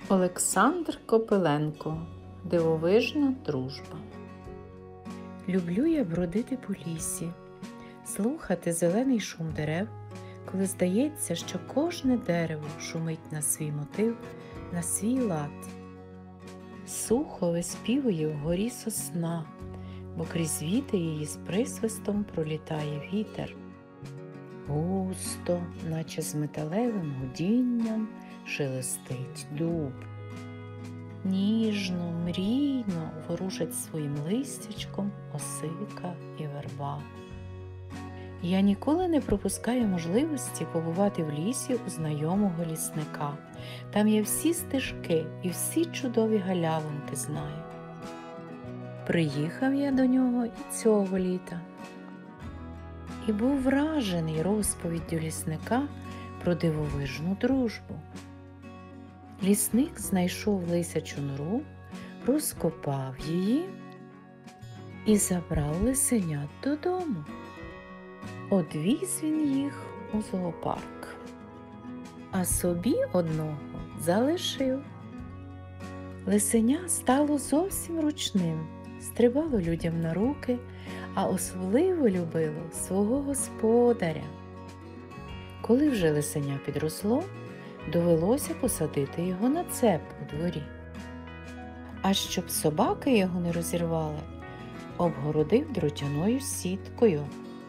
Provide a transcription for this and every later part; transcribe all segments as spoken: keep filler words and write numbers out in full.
Олександр Копиленко. Дивовижна дружба. Люблю я бродити по лісі, слухати зелений шум дерев, коли здається, що кожне дерево шумить на свій мотив, на свій лад. Сухо виспівує вгорі сосна, бо крізь віти її з присвистом пролітає вітер. Густо, наче з металевим гудінням, шелестить дуб. Ніжно, мрійно ворушать своїм листячком осика і верба. Я ніколи не пропускаю можливості побувати в лісі у знайомого лісника. Там я всі стежки і всі чудові галявинки знаю. Приїхав я до нього і цього літа. І був вражений розповіддю лісника про дивовижну дружбу. Лісник знайшов лисячу нору, розкопав її і забрав лисенят додому. Одвіз він їх у зоопарк, а собі одного залишив. Лисеня стало зовсім ручним, стрибало людям на руки, а особливо любило свого господаря. Коли вже лисеня підросло, довелося посадити його на цеп у дворі. А щоб собаки його не розірвали, обгородив дротяною сіткою.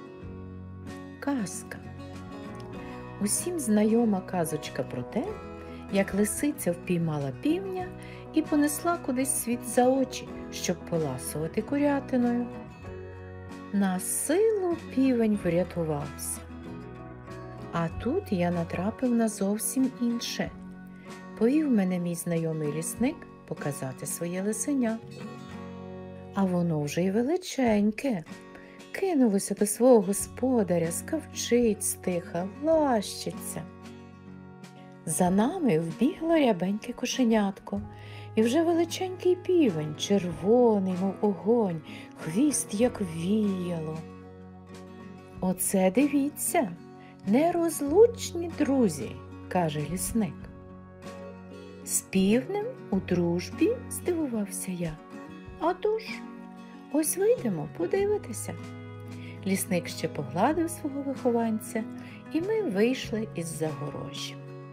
Казка. Усім знайома казочка про те, як лисиця впіймала півня і понесла кудись світ за очі, щоб поласувати курятиною. На силу півень врятувався. А тут я натрапив на зовсім інше. Повів мене мій знайомий лісник показати своє лисеня. А воно вже й величеньке. Кинулося до свого господаря, скавчить стиха, лащиться. За нами вбігло рябеньке кошенятко, і вже величенький півень, червоний, мов огонь, хвіст, як віяло. Оце дивіться, нерозлучні друзі, каже лісник. З півнем у дружбі, здивувався я. А тож, ось вийдемо подивитися. Лісник ще погладив свого вихованця, і ми вийшли із загорожі.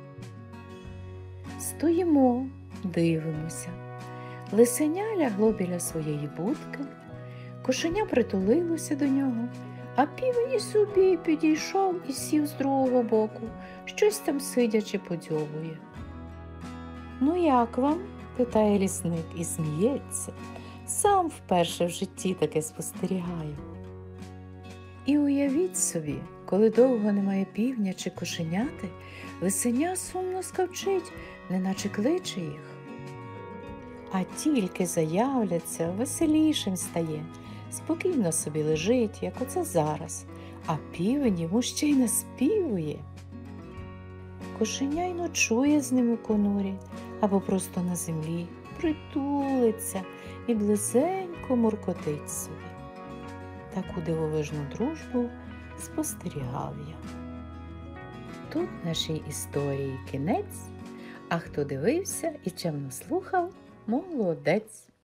Стоїмо, дивимося. Лисеня лягло біля своєї будки, кошеня притулилося до нього, а півень і собі підійшов і сів з другого боку, щось там сидячи подьобує. «Ну як вам?» – питає лісник і сміється. Сам вперше в житті таке спостерігаю. І уявіть собі, коли довго немає півня чи кошеняти, лисеня сумно скавчить, неначе кличе їх. А тільки заявляться, веселішим стає, спокійно собі лежить, як оце зараз, а півень йому ще й наспівує. Кошеня й ночує з ним у конурі або просто на землі, притулиться і близенько муркотить собі. Таку дивовижну дружбу спостерігав я. Тут нашій історії кінець, а хто дивився і чемно слухав, молодець.